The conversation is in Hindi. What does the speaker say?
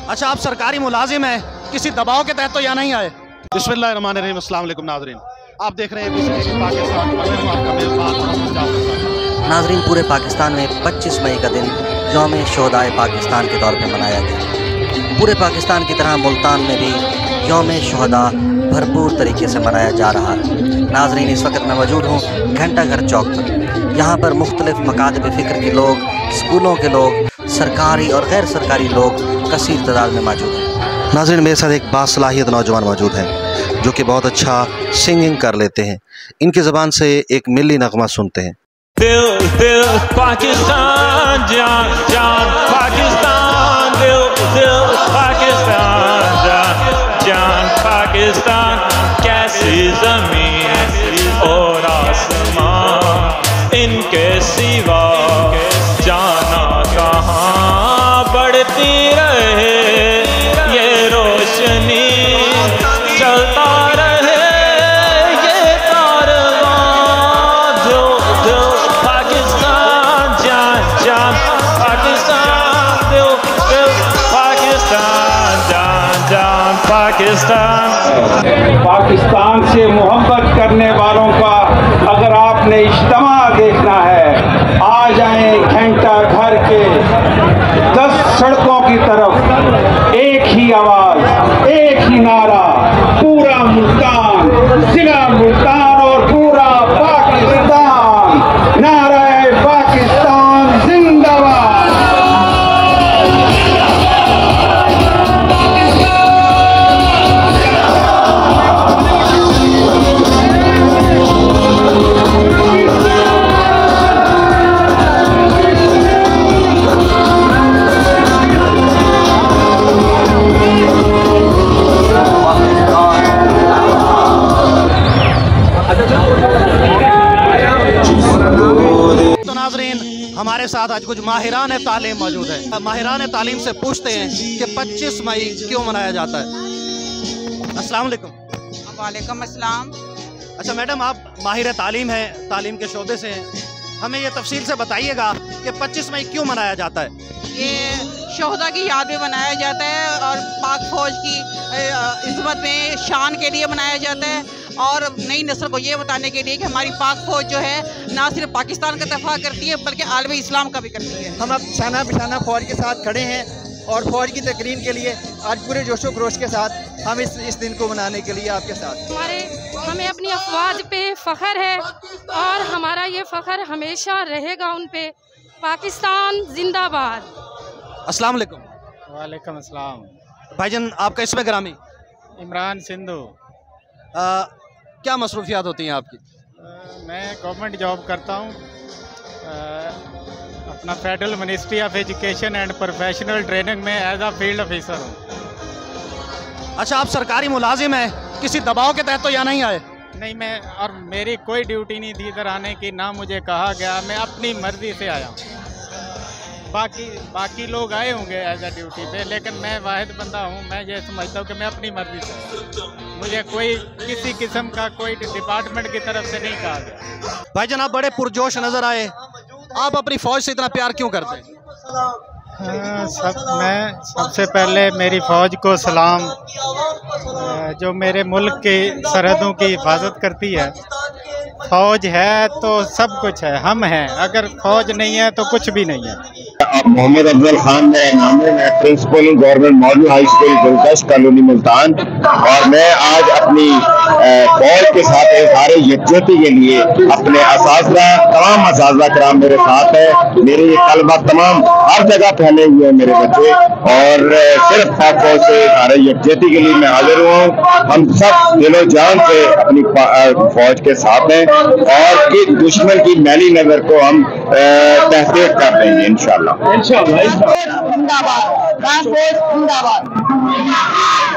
अच्छा, आप सरकारी मुलाजिम हैं, किसी दबाव के तहत तो यहाँ नहीं आए? बिस्मिल्लाहिर्रहमानिर्रहीम, अस्सलाम वालेकुम नाज़रीन, आप देख रहे हैं पाकिस्तान। मैं हूं आपका मेज़बान। नाज़रीन, पूरे पाकिस्तान में 25 मई का दिन यौम शोहदाए पाकिस्तान के तौर पर मनाया गया। पूरे पाकिस्तान की तरह मुल्तान में भी यौम शोहदा भरपूर तरीके से मनाया जा रहा है। नाज़रीन, इस वक्त मैं मौजूद हूँ घंटा घर चौक पर। यहाँ पर मुख्तलिफ मकातब फ़िक्र के लोग, स्कूलों के लोग, सरकारी और गैर सरकारी लोग कसीर तादाद में मौजूद हैं। नाज़रीन, मेरे साथ एक बासलाहियत नौजवान मौजूद हैं जो कि बहुत अच्छा सिंगिंग कर लेते हैं। इनकी ज़बान से एक मिली नगमा सुनते हैं। दिल दिल पाकिस्तान, जान जान पाकिस्तान, दिल दिल पाकिस्तान, जान जान पाकिस्तान। कैसी ज़मीन और आसमान, इनके सिवा जाना कहाँ। बढ़ती रहे ये रोशनी, चलता रहे ये कारवां। दिल दिल पाकिस्तान, जान जान पाकिस्तान, दिल दिल पाकिस्तान, जान जान पाकिस्तान। पाकिस्तान से मोहब्बत करने वालों का अगर आपने इज्तिमा देखना है, आ जाएं घंटा घर के 10 सड़कों की तरफ। एक ही आवाज़, एक ही नारा, पूरा मुल्तान, जिला मुल्तान और पूरा पाकिस्तान। नारे पाकिस्तान जिंदाबाद। हमारे साथ आज कुछ माहिरान तालीम मौजूद है। माहिरान तालीम से पूछते हैं कि 25 मई क्यों मनाया जाता है। अस्सलाम वालेकुम। वालेकुम अस्सलाम। अच्छा मैडम, आप माहिर तालीम हैं, तालीम के शोबे से हैं, हमें ये तफसील से बताइएगा कि 25 मई क्यों मनाया जाता है। ये शोहदा की याद में मनाया जाता है और पाक फौज की इज़्ज़त में शान के लिए मनाया जाता है और नई नस्ल को ये बताने के लिए कि हमारी पाक फौज जो है ना सिर्फ पाकिस्तान का दफा करती है बल्कि आलम इस्लाम का भी करती है। हम अब शाना बिशाना फौज के साथ खड़े हैं और फौज की तकरीम के लिए आज पूरे जोशो खरोश के साथ हम इस दिन को मनाने के लिए आपके साथ। हमें अपनी अफवाज पे फ़ख्र है और हमारा ये फ़ख्र हमेशा रहेगा उन पे। पाकिस्तान जिंदाबाद। अस्सलाम वालेकुम। वालेकुम अस्सलाम। भाईजान, आपका इसमें ग्रामी? इमरान सिंधु। क्या मसरूफियात होती हैं आपकी? मैं गवर्नमेंट जॉब करता हूँ, अपना federal ministry of education and professional training में एज अ फील्ड ऑफिसर हूँ। अच्छा, आप सरकारी मुलाजिम हैं, किसी दबाव के तहत तो यहाँ नहीं आए? नहीं, मैं और मेरी कोई ड्यूटी नहीं थी इधर आने की, ना मुझे कहा गया, मैं अपनी मर्जी से आया हूँ। बाकी लोग आए होंगे एज अ ड्यूटी पे, लेकिन मैं वाहिद बंदा हूँ, मैं ये समझता हूँ कि मैं अपनी मर्जी से, मुझे कोई किसी किस्म का कोई डिपार्टमेंट की तरफ से नहीं कहा गया। भाईजान, आप बड़े पुरजोश नज़र आए, आप अपनी फ़ौज से इतना प्यार क्यों करते हैं? मैं सबसे पहले मेरी फ़ौज को सलाम, जो मेरे मुल्क की सरहदों की हिफाजत करती है। फ़ौज है तो सब कुछ है, हम हैं, अगर फ़ौज नहीं है तो कुछ भी नहीं है। मोहम्मद अफजल खान मेरा नाम है, मैं प्रिंसिपल हूँ government model high school Gulgasht colony Multan, और मैं आज अपनी फौज के साथ इज़हार यकजहती के लिए अपने असातिज़ा, तमाम असातिज़ा कराम मेरे साथ है। मेरे ये तलबा तमाम हर जगह फैले हुए हैं मेरे बच्चे, और सिर्फ पाक फौज से इज़हार यकजहती के लिए मैं हाजिर हुआ हूँ। हम सब दिलो जान से अपनी फौज के साथ हैं और कि दुश्मन की मैली नजर को हम तहकीक कर देंगे इंशाअल्लाह। जिंदाबाद।